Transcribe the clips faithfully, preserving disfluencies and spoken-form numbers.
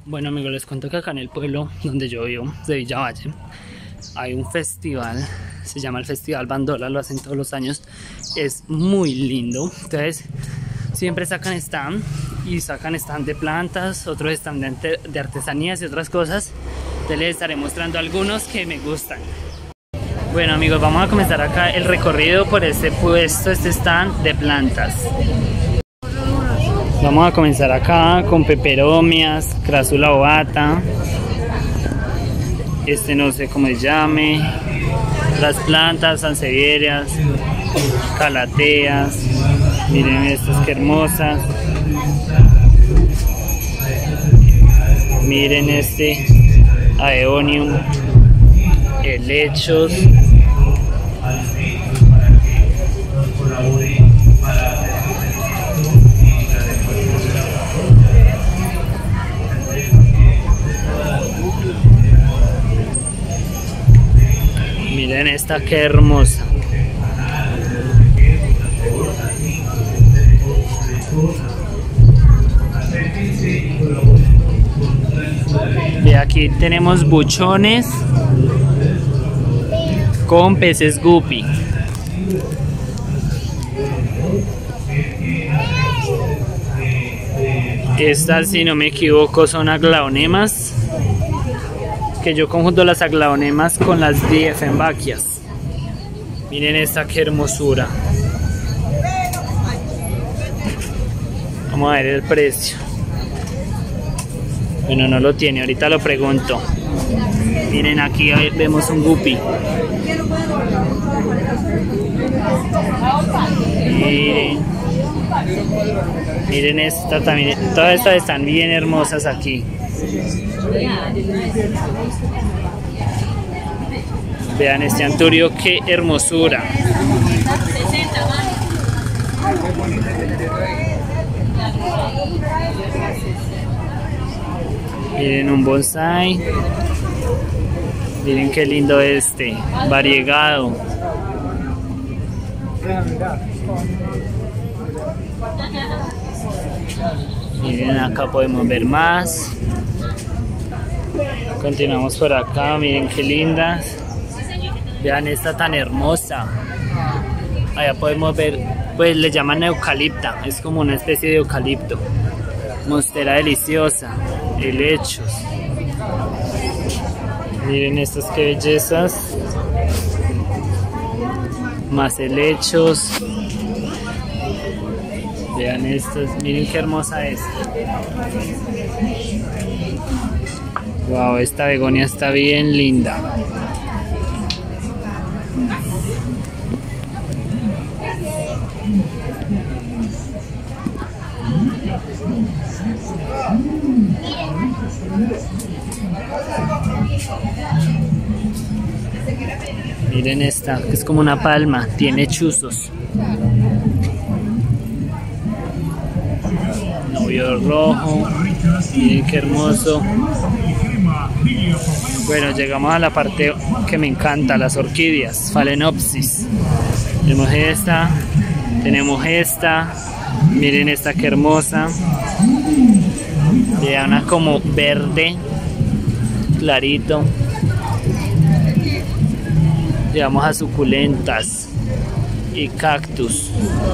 Bueno amigos, les cuento que acá en el pueblo donde yo vivo, de Villavalle, hay un festival, se llama el Festival Bandola, lo hacen todos los años, es muy lindo. Entonces siempre sacan stand y sacan stand de plantas, otros stand de, de artesanías y otras cosas. Entonces les estaré mostrando algunos que me gustan. Bueno amigos, vamos a comenzar acá el recorrido por este puesto, este stand de plantas. Vamos a comenzar acá con peperomias, crasula ovata, este no sé cómo se llame, las plantas sansevierias, calateas, miren estas que hermosas, miren este aeonium, helechos, miren esta que hermosa. Y aquí tenemos buchones con peces guppy. Estas, si no me equivoco, son aglaonemas, que yo conjunto las aglaonemas con las diefenbachias. Miren esta que hermosura. Vamos a ver el precio. Bueno, no lo tiene, ahorita lo pregunto. Miren, aquí vemos un guppy. Miren, miren esta también. Todas estas están bien hermosas aquí. Vean este anturio, qué hermosura. Miren un bonsai. Miren qué lindo este, variegado. Miren, acá podemos ver más. Continuamos por acá, miren qué lindas. Vean esta tan hermosa. Allá podemos ver, pues le llaman eucalipta, es como una especie de eucalipto. Monstera deliciosa, helechos. Miren estas qué bellezas. Más helechos. Vean estas, miren qué hermosa es. Wow, esta begonia está bien linda. Miren esta, que es como una palma, tiene chuzos. Novio rojo, miren qué hermoso. Bueno, llegamos a la parte que me encanta, las orquídeas, Phalaenopsis. Tenemos esta, tenemos esta, miren esta que hermosa. Vean, una como verde, clarito. Llegamos a suculentas y cactus.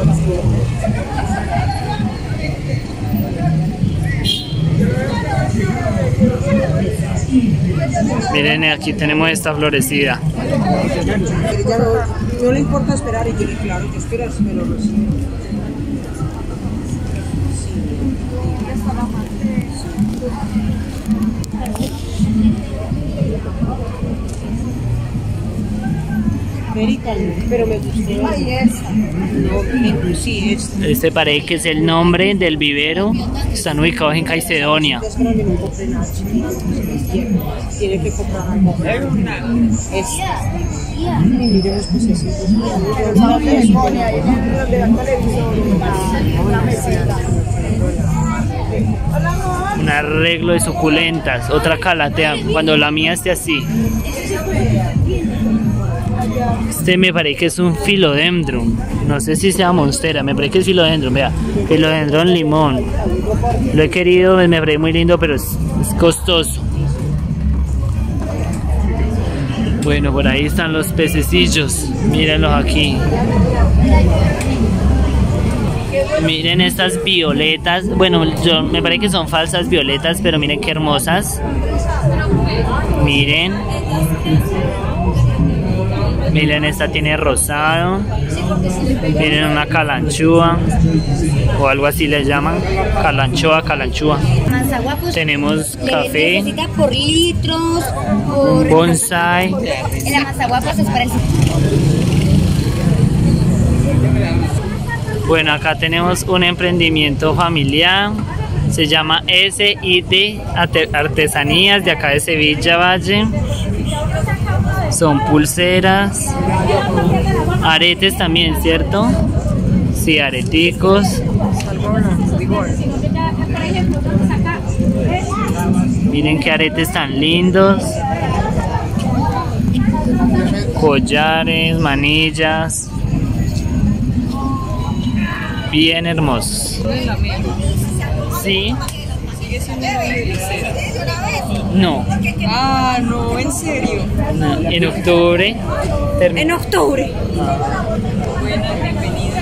Miren, aquí tenemos esta florecida. Ya no, no le importa esperar y tiene claro que espera si me lo recibe. Pero me gustó. Ay, esta. No, sí, esta. Este parece que es el nombre del vivero. Están ubicados en Caicedonia. Tiene que comprar algo. Esta. Miren los pececitos. Un arreglo de suculentas. Otra calatea. Cuando la mía esté así. Este me parece que es un philodendron. No sé si sea monstera, me parece que es philodendron. Vea, philodendron limón. Lo he querido, me parece muy lindo, pero es, es costoso. Bueno, por ahí están los pececillos. Mírenlos aquí. Miren estas violetas. Bueno, yo, me parece que son falsas violetas, pero miren qué hermosas. Miren. Miren, esta tiene rosado. Miren, una calanchúa o algo así le llaman. Calanchoa, calanchúa. Tenemos café. Necesita por litros, por bonsai. La mazaguapos es para el... Bueno, acá tenemos un emprendimiento familiar. Se llama S I D Artesanías de acá de Sevilla Valle. Son pulseras, aretes también, ¿cierto? Sí, areticos. Miren qué aretes tan lindos. Collares, manillas. Bien hermosos. Sí. No. Ah, no, en serio. No. En octubre. En octubre. Buena, bienvenida.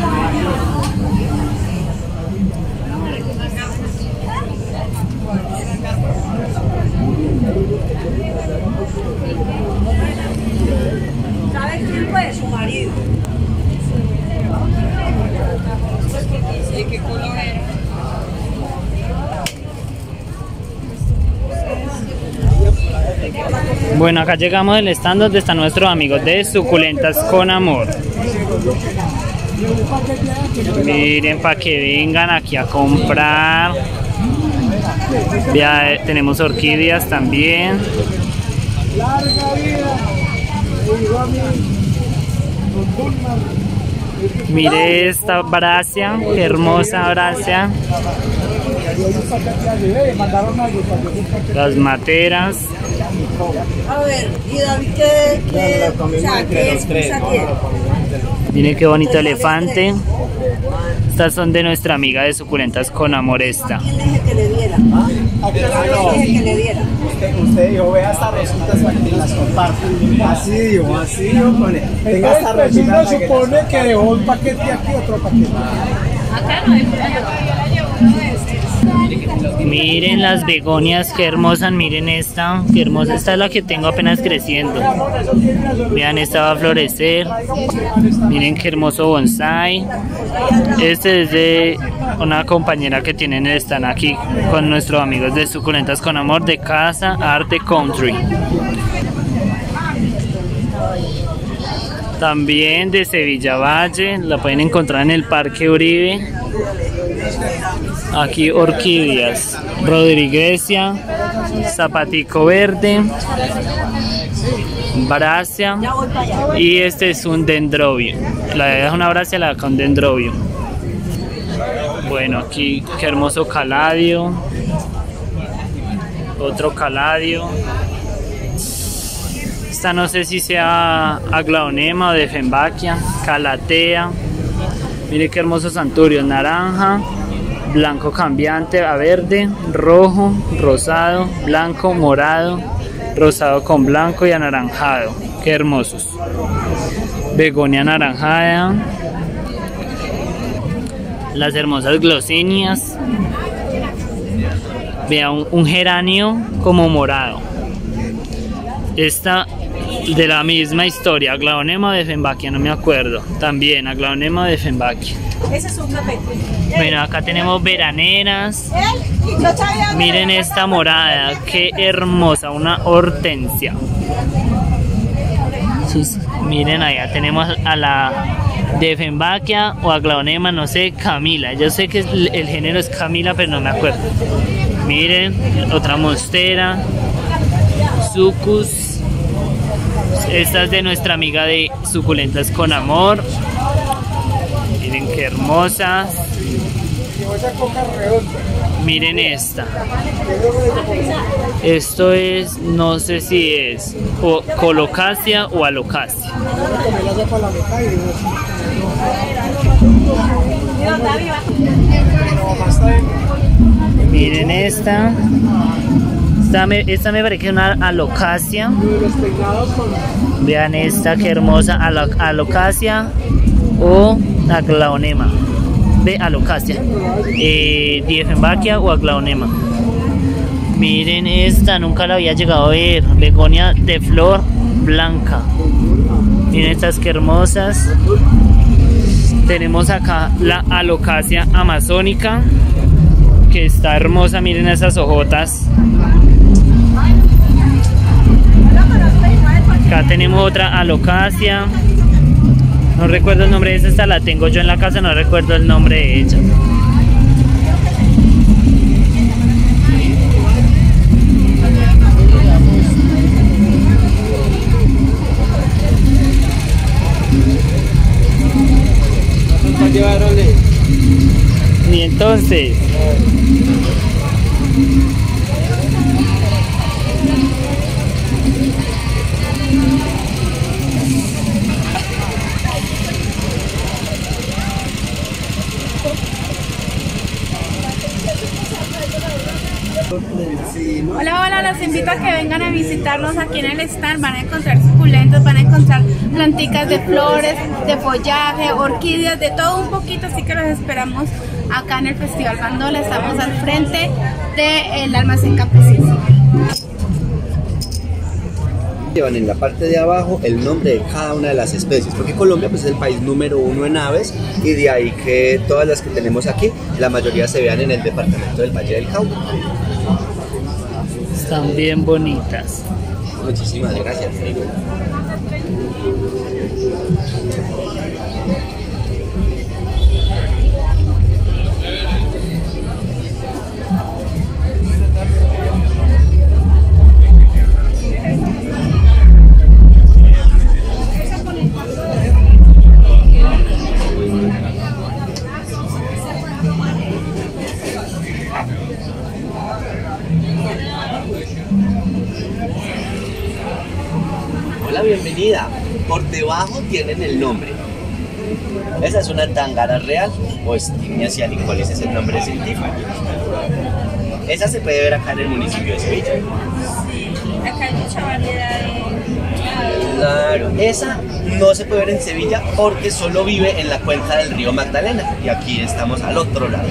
¿Sabes quién fue? Su marido. ¿Y qué color era? Bueno, acá llegamos al stand donde están nuestros amigos de Suculentas con Amor. Miren, para que vengan aquí a comprar. Ya tenemos orquídeas también. Mire esta brasia, qué hermosa brasia. Las materas. A ver, ¿y David qué? qué o sea, ¿qué excusa tiene? Miren qué bonito elefante. Estas son de nuestra amiga de Suculentas con Amor esta. ¿Quién le dije que le diera? ¿A quién le dije que le diera? Usted, usted dijo, vea estas rositas para que las compartan. Así dijo, así dijo, pone. Tenga esta rosita. Se supone que dejó un paquete aquí, otro paquete. Acá no hay problema. Miren las begonias, qué hermosas. Miren esta, qué hermosa. Esta es la que tengo apenas creciendo. Vean, esta va a florecer. Miren qué hermoso bonsai. Este es de una compañera que tienen, están aquí con nuestros amigos de Suculentas con Amor de Casa Arte Country. También de Sevilla Valle, la pueden encontrar en el Parque Uribe. Aquí orquídeas, Rodriguesia, zapatico verde, brasia y este es un dendrobio. La es una brasia, la con dendrobio. Bueno, aquí qué hermoso caladio, otro caladio. Esta no sé si sea aglaonema o Dieffenbachia, calatea. Mire qué hermosos santurios, naranja, blanco cambiante a verde, rojo, rosado, blanco, morado, rosado con blanco y anaranjado. Qué hermosos. Begonia anaranjada. Las hermosas glosinias. Vea un, un geranio como morado. Esta de la misma historia, Aglaonema o Dieffenbachia, no me acuerdo. También Aglaonema o Dieffenbachia. Ese es un café. Bueno, acá tenemos veraneras. Miren esta morada, qué hermosa, una hortensia. Sus, miren, allá tenemos a la Dieffenbachia o Aglaonema, no sé, Camila. Yo sé que el, el género es Camila, pero no me acuerdo. Miren, otra monstera, Sucus. Esta es de nuestra amiga de Suculentas con Amor. Miren qué hermosas. Miren esta. Esto es, no sé si es o colocasia o alocasia. Miren esta. Esta me, esta me parece una alocasia. Vean esta, qué hermosa, alo, alocasia o aglaonema. Ve, alocasia. Eh, Dieffenbachia o aglaonema. Miren esta, nunca la había llegado a ver. Begonia de flor blanca. Miren estas que hermosas. Tenemos acá la alocasia amazónica, que está hermosa. Miren esas hojotas. Acá tenemos otra alocasia. No recuerdo el nombre de esta, esta la tengo yo en la casa, no recuerdo el nombre de ella. Y entonces Hola, hola, los invito a que vengan a visitarnos aquí en el stand. Van a encontrar suculentos, van a encontrar planticas de flores, de follaje, orquídeas, de todo un poquito, así que los esperamos acá en el Festival Bandola. Estamos al frente del almacén campesino. Llevan en la parte de abajo el nombre de cada una de las especies, porque Colombia pues, es el país número uno en aves, y de ahí que todas las que tenemos aquí, la mayoría se vean en el departamento del Valle del Cauca. están bien bonitas. Muchísimas gracias. Hola, bienvenida. Por debajo tienen el nombre. Esa es una tangara real o Stimia cianicolis, es el nombre científico. Esa se puede ver acá en el municipio de Sevilla. Sí, acá hay mucha variedad de... Claro, esa no se puede ver en Sevilla porque solo vive en la cuenca del río Magdalena, y aquí estamos al otro lado.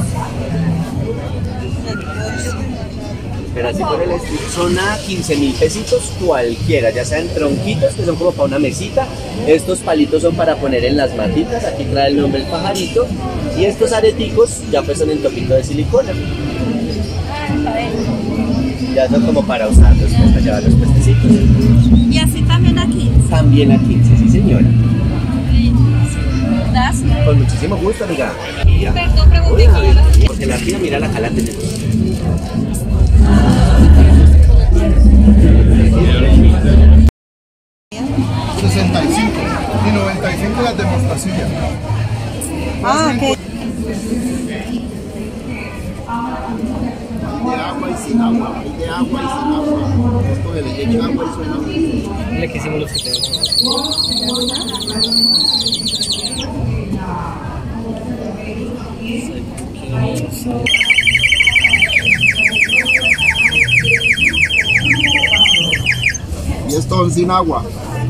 Pero así por el estilo, son a quince mil pesitos cualquiera, ya sean tronquitos que son como para una mesita. Estos palitos son para poner en las matitas, aquí trae el nombre el pajarito, y estos areticos ya pues son en topito de silicona. Ya son como para usarlos, para llevar los pestecitos. Y así también aquí. También a quince, sí señora. Gracias. Con muchísimo gusto, amiga. Perdón, pregunté quién. Porque la tía, mira la cala tenemos. sesenta y cinco y noventa y cinco las de mostacilla. Ah, ok. De agua y sin agua, hay de agua y sin agua. Esto de le echa agua y suena. Le quisimos los que tenemos. Y esto sin agua.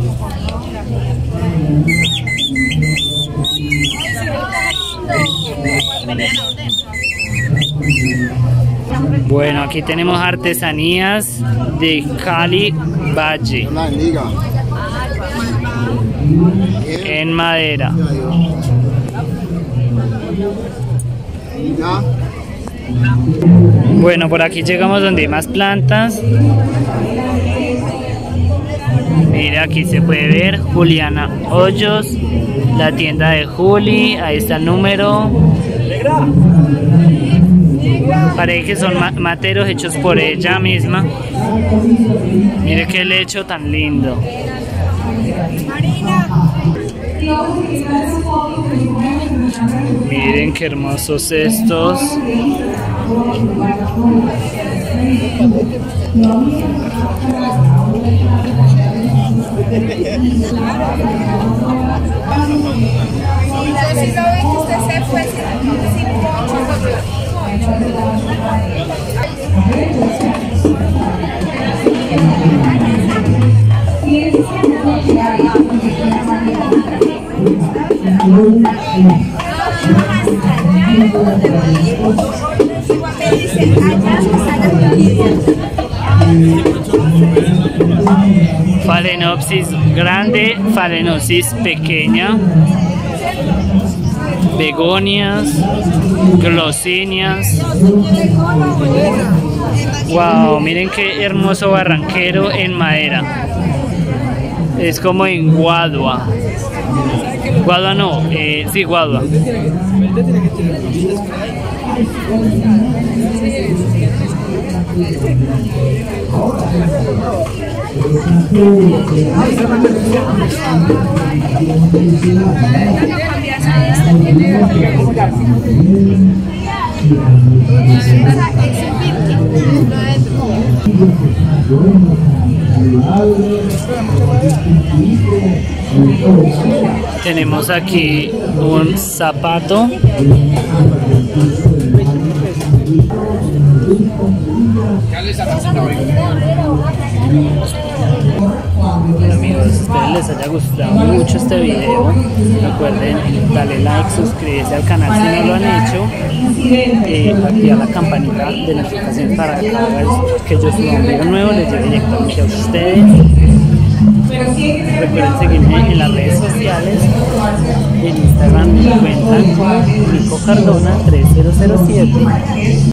Bueno, aquí tenemos artesanías de Cali Valle La liga. en madera. Ya. Bueno, por aquí llegamos donde hay más plantas. Mira, aquí se puede ver Juliana Hoyos, la tienda de Juli. Ahí está el número. Parece que son ma materos hechos por ella misma. Mire qué lecho tan lindo. Miren qué hermosos estos. Yo sí lo vi que usted se fue sin, sin poncho. Phalaenopsis grande, Phalaenopsis pequeña, begonias, glosinias. Wow, miren qué hermoso barranquero en madera. Es como en Guadua. Guadua no, eh, sí, Guadua. Tenemos aquí un zapato. Bueno amigos, espero les haya gustado mucho este video. Recuerden darle like, suscribirse al canal si no lo han hecho, eh, activar la campanita de notificaciones para que cada vez que yo suba un video nuevo les llegue directamente a ustedes. Recuerden seguirme en las redes sociales. En Instagram me encuentran como Nico Cardona tres mil siete.